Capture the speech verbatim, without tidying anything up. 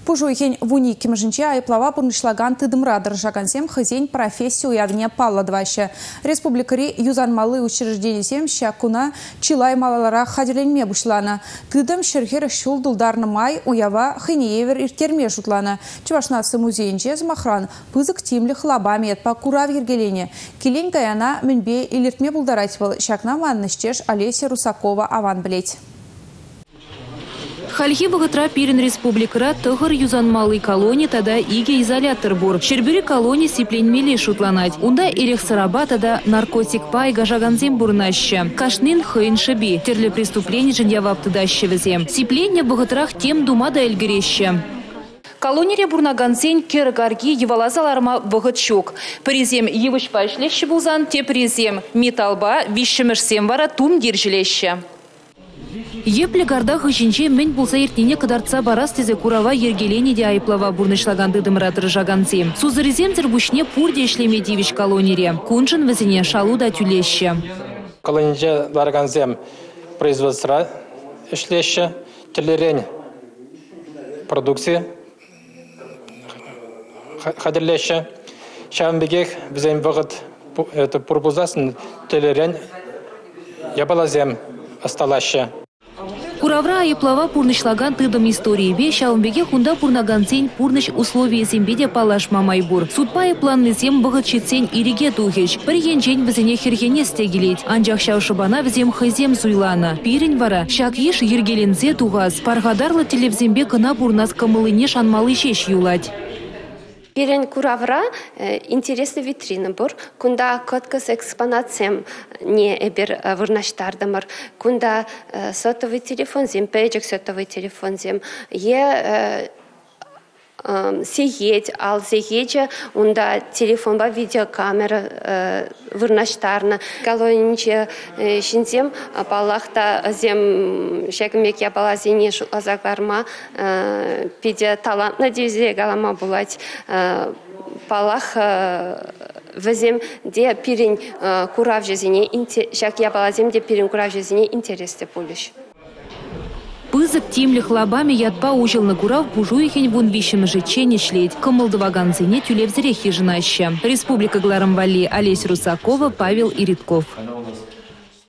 Пужуйхен вуни кимжинче айплава пурнышлаган тыдымрадыр жагансем хызень профессию ядне палладваще. Республикари юзанмалы учреждениесем щакуна чилай малалара хадерленме бушлана. Тыдым шерхер шулдулдарны май уява хынеевер иртерме шутлана. Чувашнасы музейнче змахран пызык тимлі хлабами етпа курав ергелене. Келень гаяна мінбе илертме булдарать был щакна манныштеш Олеся Русакова аван блеть. Хальхи богатра пирен республикара тохар юзанмалый колония тада иге изолятор бур. Шербюри колония сиплень мели шутланать. Унда ирех сараба тада наркотик пай гажаганзем бурнаща. Кашнин хейн шеби. Терле преступлений женьявап тадащевезем. Сипление богатрах тем думада эльгереща. Колонире бурнагансен кергарги евалазаларма богатчук. Призем евыш пайшлещи булзан, те призем металба вишемешсем вара тум диржилеща. Епле гардах ищенче мен булса ертене кадарца барас тезе курава ергелени де айплава бурнышлаганды дымратыр жаганцы. Сузырезем зербушне пурде ишлеме дивиш колонире. Кунжын везене шалуда тюлеще. Колониже ларганзем производства ишлеще, телерень продукции хадерлеще. Шамбегех везем вагат это пурбузасын телерень ябалазем осталаще. Куравра айплава пурнышлаган тыдым истории бе шаумбеге хунда пурнагансен пурныш условия зембеде палаш мамайбур. Судпай планлызем богатчицен ириге тухич. Приенчен візіне хергене стегелет. Анжақ шаушыбана візем хайзем зуйлана. Пирень вара шак еш ергелензе туғаз. Парғадарлы телевзембе кына пурнас камылыне шанмалы шеш юлать. Пирень куравра интересный витрина бур, кунда коткас экспонациям не эбер вырнаштардамар, кунда сотовый телефон зем, пейджик сотовый телефон зем, е сиеть, ал сиеть, унда телефон ба видеокамера вырнаштарна, колониче шинзем, палахта зем шагмек я бала зене азагарма, пиде талантна дизе галама булать, палах везем де пирень курав жезине, шаг я бала зем де пирень курав жезине интересте пулиш. Пызык тимли хлабами ятпа ужил на курав бужуихень вун вищем жечене шлеть. Камалдываганцыне тюлевзере хижинаща. Республика Гларамвали, Олеся Русакова, Павел Иритков.